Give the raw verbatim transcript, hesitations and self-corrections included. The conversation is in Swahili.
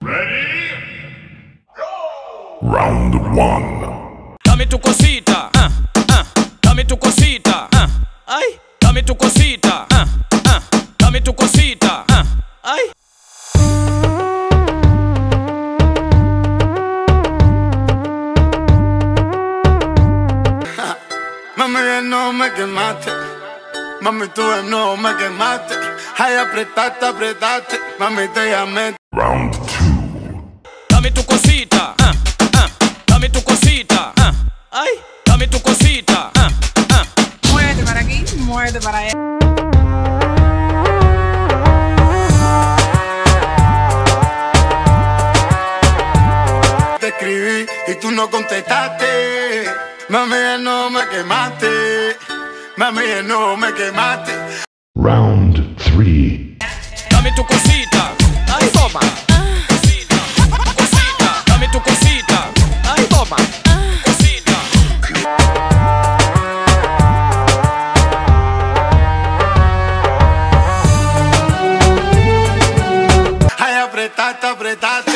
Ready? Go! Round one. Dame tu cosita, uh, uh, dame tu cosita, uh, ay, dame tu cosita, uh, uh, dame tu cosita, uh, ay. Mami, no me quemaste. Mami, tú no me quemaste. Ay, apretaste, apretaste. Mami, te llamé. Round two. Dame tu cosita, uh, uh, dame tu cosita, uh, ay, dame tu cosita, uh, uh. Muévete para aquí, muévete para allá. Te escribí y tú no contestaste. Mami, no me quemaste. Mami, no me quemaste. Round three. Dame tu cosita, ay, toma. Cosita, cosita, dame tu cosita, ay, toma. Cosita. Ay, apretaste, apretaste.